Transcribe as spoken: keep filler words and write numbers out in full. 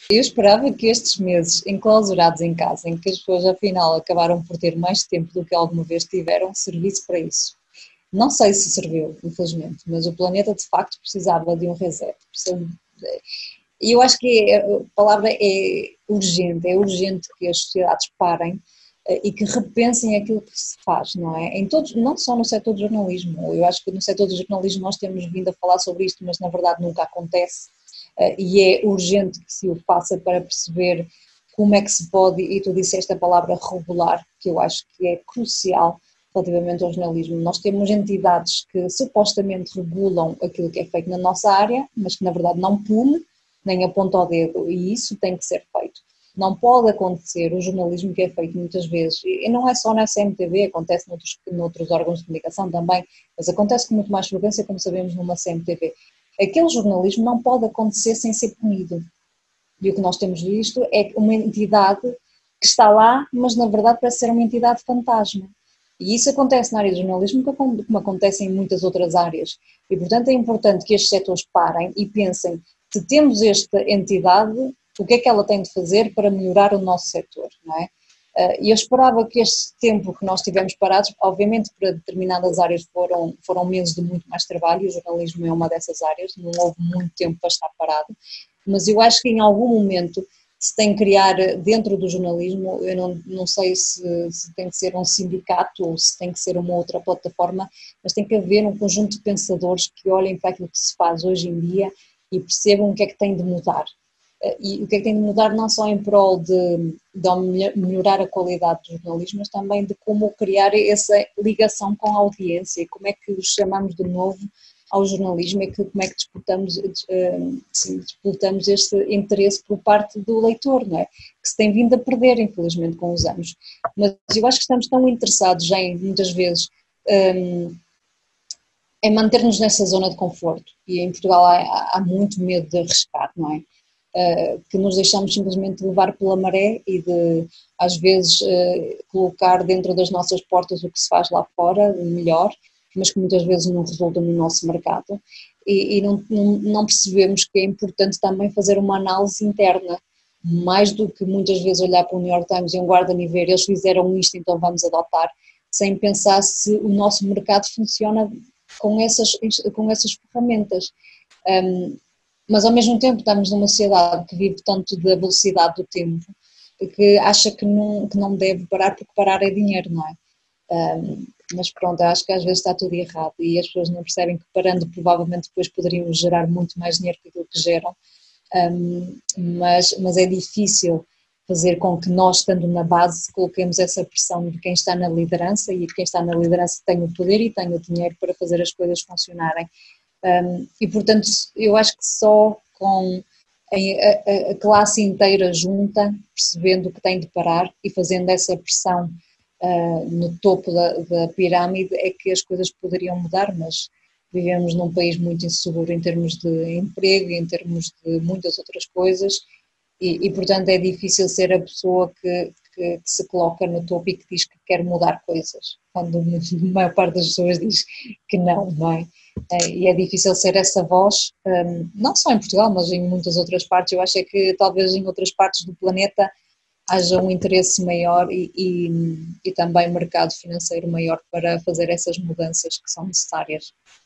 Eu esperava que estes meses enclausurados em casa, em que as pessoas afinal acabaram por ter mais tempo do que alguma vez tiveram, servisse para isso. Não sei se serviu, infelizmente, mas o planeta de facto precisava de um reset. E eu acho que a palavra é urgente, é urgente que as sociedades parem e que repensem aquilo que se faz, não é? Em todos, não só no setor do jornalismo, eu acho que no setor do jornalismo nós temos vindo a falar sobre isto, mas na verdade nunca acontece e é urgente que se o faça para perceber como é que se pode, e tu disseste a palavra regular, que eu acho que é crucial relativamente ao jornalismo. Nós temos entidades que supostamente regulam aquilo que é feito na nossa área, mas que na verdade não pune, nem aponta ao dedo, e isso tem que ser feito. Não pode acontecer o jornalismo que é feito muitas vezes, e não é só na C M T V, acontece noutros, noutros órgãos de comunicação também, mas acontece com muito mais frequência, como sabemos, numa C M T V. Aquele jornalismo não pode acontecer sem ser punido. E o que nós temos visto é uma entidade que está lá, mas na verdade parece ser uma entidade fantasma. E isso acontece na área do jornalismo como acontece em muitas outras áreas. E portanto é importante que estes setores parem e pensem, se temos esta entidade, o que é que ela tem de fazer para melhorar o nosso setor, não é? E eu esperava que este tempo que nós tivemos parados, obviamente para determinadas áreas foram, foram meses de muito mais trabalho, e o jornalismo é uma dessas áreas, não houve muito tempo para estar parado, mas eu acho que em algum momento se tem que criar dentro do jornalismo, eu não, não sei se, se tem que ser um sindicato ou se tem que ser uma outra plataforma, mas tem que haver um conjunto de pensadores que olhem para aquilo que se faz hoje em dia e percebam o que é que tem de mudar. E o que é que tem de mudar não só em prol de, de melhorar a qualidade do jornalismo, mas também de como criar essa ligação com a audiência, como é que os chamamos de novo ao jornalismo e que, como é que disputamos, disputamos este interesse por parte do leitor, não é? Que se tem vindo a perder, infelizmente, com os anos. Mas eu acho que estamos tão interessados em, muitas vezes, um, em manter-nos nessa zona de conforto, e em Portugal há, há muito medo de arriscar, não é? Uh, que nos deixamos simplesmente levar pela maré e de, às vezes, uh, colocar dentro das nossas portas o que se faz lá fora, melhor, mas que muitas vezes não resulta no nosso mercado, e, e não, não, não percebemos que é importante também fazer uma análise interna, mais do que muitas vezes olhar para o New York Times e um Guardian e ver, eles fizeram isto, então vamos adotar, sem pensar se o nosso mercado funciona com essas, com essas ferramentas. Um, mas ao mesmo tempo estamos numa sociedade que vive tanto da velocidade do tempo, que acha que não, que não deve parar, porque parar é dinheiro, não é? Um, mas pronto, acho que às vezes está tudo errado e as pessoas não percebem que parando provavelmente depois poderiam gerar muito mais dinheiro que aquilo que geram, um, mas, mas é difícil fazer com que nós, estando na base, coloquemos essa pressão de quem está na liderança, e quem está na liderança tem o poder e tem o dinheiro para fazer as coisas funcionarem. Um, e portanto eu acho que só com a, a, a classe inteira junta, percebendo que tem de parar e fazendo essa pressão uh, no topo da, da pirâmide, é que as coisas poderiam mudar, mas vivemos num país muito inseguro em termos de emprego e em termos de muitas outras coisas, e, e portanto é difícil ser a pessoa que, que, que se coloca no topo e que diz que quer mudar coisas, quando a maior parte das pessoas diz que não, não é? E é difícil ser essa voz, não só em Portugal, mas em muitas outras partes. Eu acho é que talvez em outras partes do planeta haja um interesse maior e, e, e também mercado financeiro maior para fazer essas mudanças que são necessárias.